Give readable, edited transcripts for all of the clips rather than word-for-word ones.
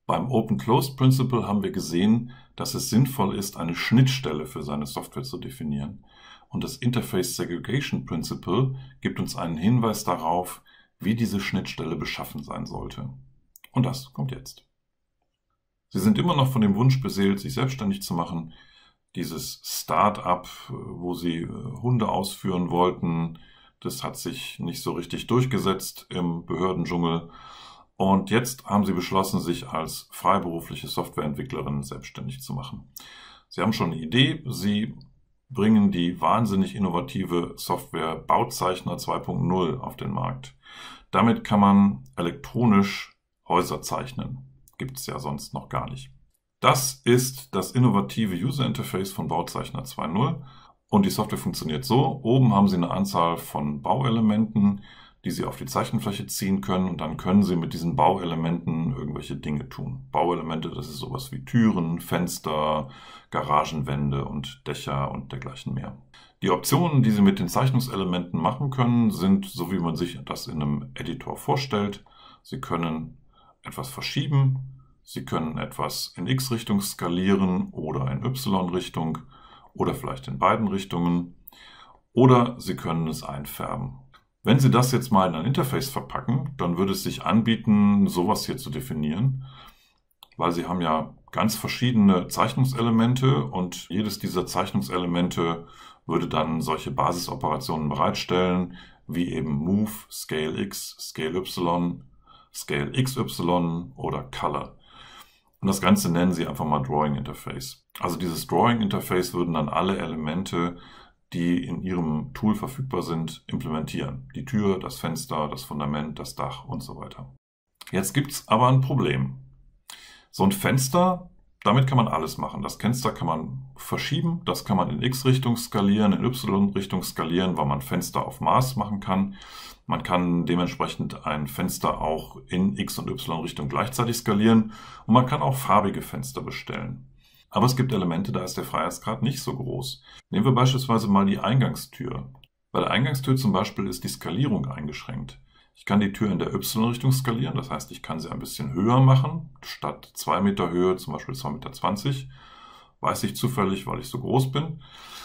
Beim Open-Closed-Principle haben wir gesehen, dass es sinnvoll ist, eine Schnittstelle für seine Software zu definieren. Und das Interface Segregation Principle gibt uns einen Hinweis darauf, wie diese Schnittstelle beschaffen sein sollte. Und das kommt jetzt. Sie sind immer noch von dem Wunsch beseelt, sich selbstständig zu machen. Dieses Start-up, wo Sie Hunde ausführen wollten, das hat sich nicht so richtig durchgesetzt im Behördendschungel. Und jetzt haben Sie beschlossen, sich als freiberufliche Softwareentwicklerin selbstständig zu machen. Sie haben schon eine Idee. Sie bringen die wahnsinnig innovative Software Bauzeichner 2.0 auf den Markt. Damit kann man elektronisch Häuser zeichnen. Gibt es ja sonst noch gar nicht. Das ist das innovative User Interface von Bauzeichner 2.0 und die Software funktioniert so. Oben haben Sie eine Anzahl von Bauelementen, die Sie auf die Zeichenfläche ziehen können, und dann können Sie mit diesen Bauelementen irgendwelche Dinge tun. Bauelemente, das ist sowas wie Türen, Fenster, Garagenwände und Dächer und dergleichen mehr. Die Optionen, die Sie mit den Zeichnungselementen machen können, sind so, wie man sich das in einem Editor vorstellt. Sie können etwas verschieben, Sie können etwas in X-Richtung skalieren oder in Y-Richtung oder vielleicht in beiden Richtungen, oder Sie können es einfärben. Wenn Sie das jetzt mal in ein Interface verpacken, dann würde es sich anbieten, sowas hier zu definieren, weil Sie haben ja ganz verschiedene Zeichnungselemente und jedes dieser Zeichnungselemente würde dann solche Basisoperationen bereitstellen, wie eben Move, Scale X, Scale Y, Scale XY oder Color. Und das Ganze nennen Sie einfach mal Drawing Interface. Also dieses Drawing Interface würden dann alle Elemente, die in Ihrem Tool verfügbar sind, implementieren. Die Tür, das Fenster, das Fundament, das Dach und so weiter. Jetzt gibt es aber ein Problem. So ein Fenster, damit kann man alles machen. Das Fenster kann man verschieben, das kann man in X-Richtung skalieren, in Y-Richtung skalieren, weil man Fenster auf Maß machen kann. Man kann dementsprechend ein Fenster auch in X- und Y-Richtung gleichzeitig skalieren und man kann auch farbige Fenster bestellen. Aber es gibt Elemente, da ist der Freiheitsgrad nicht so groß. Nehmen wir beispielsweise mal die Eingangstür. Bei der Eingangstür zum Beispiel ist die Skalierung eingeschränkt. Ich kann die Tür in der Y-Richtung skalieren, das heißt, ich kann sie ein bisschen höher machen. Statt 2 Meter Höhe, zum Beispiel 2,20 Meter, weiß ich zufällig, weil ich so groß bin.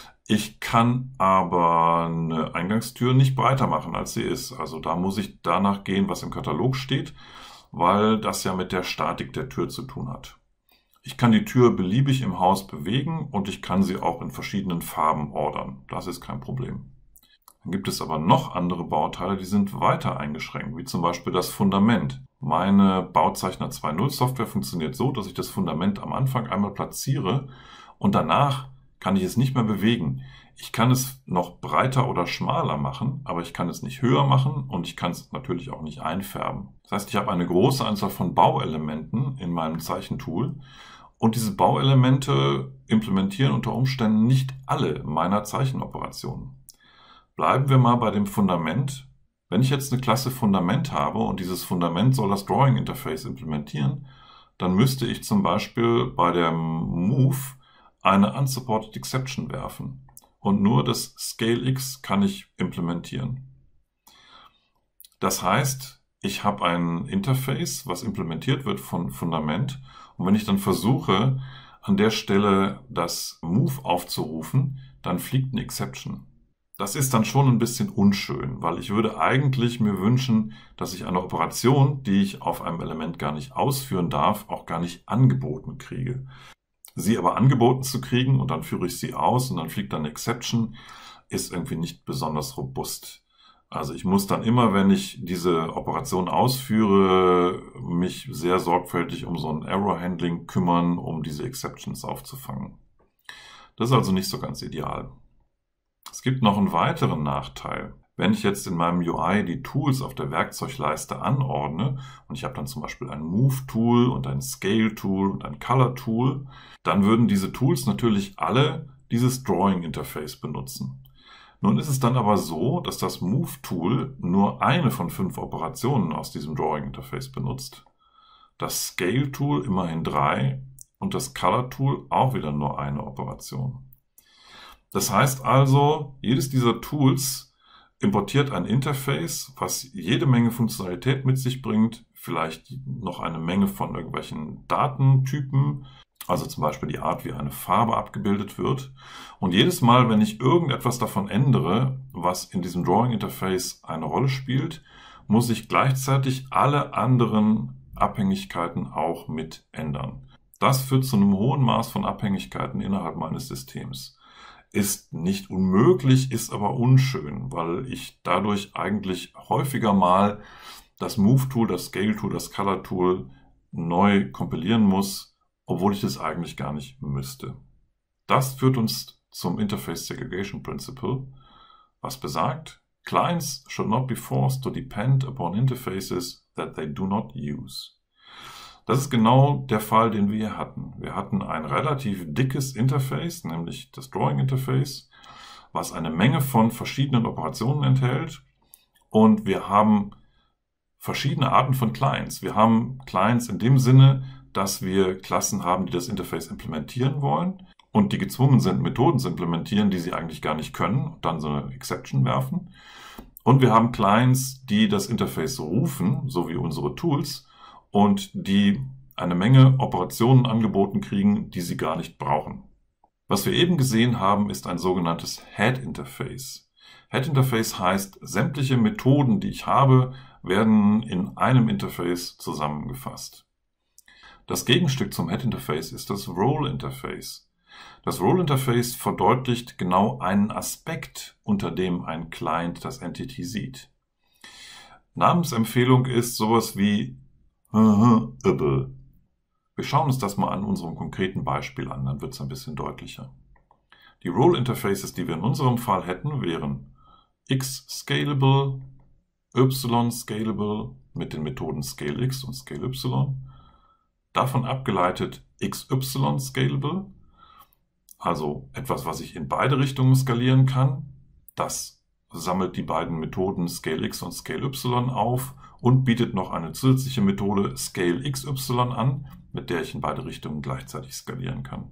Ich kann aber eine Eingangstür nicht breiter machen, als sie ist. Also da muss ich danach gehen, was im Katalog steht, weil das ja mit der Statik der Tür zu tun hat. Ich kann die Tür beliebig im Haus bewegen und ich kann sie auch in verschiedenen Farben ordern. Das ist kein Problem. Dann gibt es aber noch andere Bauteile, die sind weiter eingeschränkt, wie zum Beispiel das Fundament. Meine Bauzeichner 2.0 Software funktioniert so, dass ich das Fundament am Anfang einmal platziere und danach kann ich es nicht mehr bewegen. Ich kann es noch breiter oder schmaler machen, aber ich kann es nicht höher machen und ich kann es natürlich auch nicht einfärben. Das heißt, ich habe eine große Anzahl von Bauelementen in meinem Zeichentool und diese Bauelemente implementieren unter Umständen nicht alle meiner Zeichenoperationen. Bleiben wir mal bei dem Fundament. Wenn ich jetzt eine Klasse Fundament habe und dieses Fundament soll das Drawing Interface implementieren, dann müsste ich zum Beispiel bei dem Move eine Unsupported Exception werfen. Und nur das Scale X kann ich implementieren. Das heißt, ich habe ein Interface, was implementiert wird von Fundament. Und wenn ich dann versuche, an der Stelle das Move aufzurufen, dann fliegt eine Exception. Das ist dann schon ein bisschen unschön, weil ich würde eigentlich mir wünschen, dass ich eine Operation, die ich auf einem Element gar nicht ausführen darf, auch gar nicht angeboten kriege. Sie aber angeboten zu kriegen und dann führe ich sie aus und dann fliegt dann eine Exception, ist irgendwie nicht besonders robust. Also ich muss dann immer, wenn ich diese Operation ausführe, mich sehr sorgfältig um so ein Error-Handling kümmern, um diese Exceptions aufzufangen. Das ist also nicht so ganz ideal. Es gibt noch einen weiteren Nachteil. Wenn ich jetzt in meinem UI die Tools auf der Werkzeugleiste anordne und ich habe dann zum Beispiel ein Move-Tool und ein Scale-Tool und ein Color-Tool, dann würden diese Tools natürlich alle dieses Drawing-Interface benutzen. Nun ist es dann aber so, dass das Move-Tool nur eine von 5 Operationen aus diesem Drawing-Interface benutzt, das Scale-Tool immerhin 3 und das Color-Tool auch wieder nur eine Operation. Das heißt also, jedes dieser Tools importiert ein Interface, was jede Menge Funktionalität mit sich bringt, vielleicht noch eine Menge von irgendwelchen Datentypen, also zum Beispiel die Art, wie eine Farbe abgebildet wird. Und jedes Mal, wenn ich irgendetwas davon ändere, was in diesem Drawing-Interface eine Rolle spielt, muss ich gleichzeitig alle anderen Abhängigkeiten auch mit ändern. Das führt zu einem hohen Maß von Abhängigkeiten innerhalb meines Systems. Ist nicht unmöglich, ist aber unschön, weil ich dadurch eigentlich häufiger mal das Move-Tool, das Scale-Tool, das Color-Tool neu kompilieren muss, obwohl ich es eigentlich gar nicht müsste. Das führt uns zum Interface Segregation Principle, was besagt, Clients should not be forced to depend upon interfaces that they do not use. Das ist genau der Fall, den wir hier hatten. Wir hatten ein relativ dickes Interface, nämlich das Drawing-Interface, was eine Menge von verschiedenen Operationen enthält. Und wir haben verschiedene Arten von Clients. Wir haben Clients in dem Sinne, dass wir Klassen haben, die das Interface implementieren wollen und die gezwungen sind, Methoden zu implementieren, die sie eigentlich gar nicht können und dann so eine Exception werfen. Und wir haben Clients, die das Interface rufen, so wie unsere Tools, und die eine Menge Operationen angeboten kriegen, die sie gar nicht brauchen. Was wir eben gesehen haben, ist ein sogenanntes Head-Interface. Head-Interface heißt, sämtliche Methoden, die ich habe, werden in einem Interface zusammengefasst. Das Gegenstück zum Head-Interface ist das Role-Interface. Das Role-Interface verdeutlicht genau einen Aspekt, unter dem ein Client das Entity sieht. Namensempfehlung ist sowas wie able. Wir schauen uns das mal an unserem konkreten Beispiel an, dann wird es ein bisschen deutlicher. Die Role-Interfaces, die wir in unserem Fall hätten, wären x-scalable, y-scalable mit den Methoden scale-x und scale-y, davon abgeleitet xy-scalable, also etwas, was ich in beide Richtungen skalieren kann. Das sammelt die beiden Methoden scale-x und scale-y auf und bietet noch eine zusätzliche Methode scale-xy an, mit der ich in beide Richtungen gleichzeitig skalieren kann.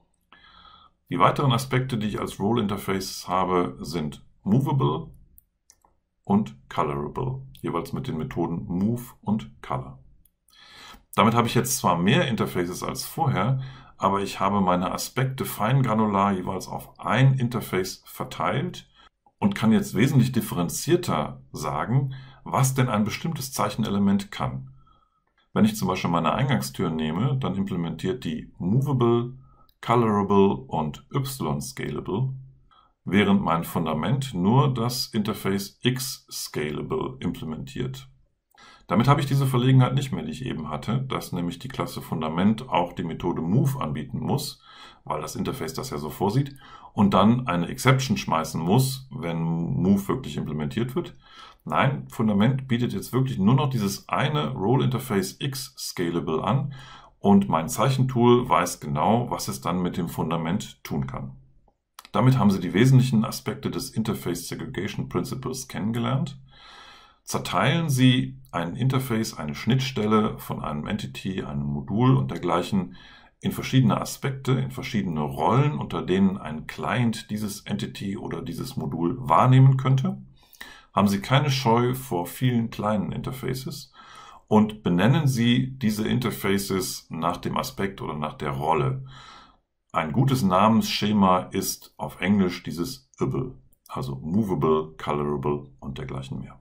Die weiteren Aspekte, die ich als Role-Interface habe, sind movable und colorable, jeweils mit den Methoden move und color. Damit habe ich jetzt zwar mehr Interfaces als vorher, aber ich habe meine Aspekte feingranular jeweils auf ein Interface verteilt und kann jetzt wesentlich differenzierter sagen, was denn ein bestimmtes Zeichenelement kann. Wenn ich zum Beispiel meine Eingangstür nehme, dann implementiert die movable, colorable und y-scalable, während mein Fundament nur das Interface x-scalable implementiert. Damit habe ich diese Verlegenheit nicht mehr, die ich eben hatte, dass nämlich die Klasse Fundament auch die Methode Move anbieten muss, weil das Interface das ja so vorsieht, und dann eine Exception schmeißen muss, wenn Move wirklich implementiert wird. Nein, Fundament bietet jetzt wirklich nur noch dieses eine Role-Interface x-scalable an und mein Zeichentool weiß genau, was es dann mit dem Fundament tun kann. Damit haben Sie die wesentlichen Aspekte des Interface Segregation Principles kennengelernt. Zerteilen Sie ein Interface, eine Schnittstelle von einem Entity, einem Modul und dergleichen in verschiedene Aspekte, in verschiedene Rollen, unter denen ein Client dieses Entity oder dieses Modul wahrnehmen könnte. Haben Sie keine Scheu vor vielen kleinen Interfaces und benennen Sie diese Interfaces nach dem Aspekt oder nach der Rolle. Ein gutes Namensschema ist auf Englisch dieses able, also movable, colorable und dergleichen mehr.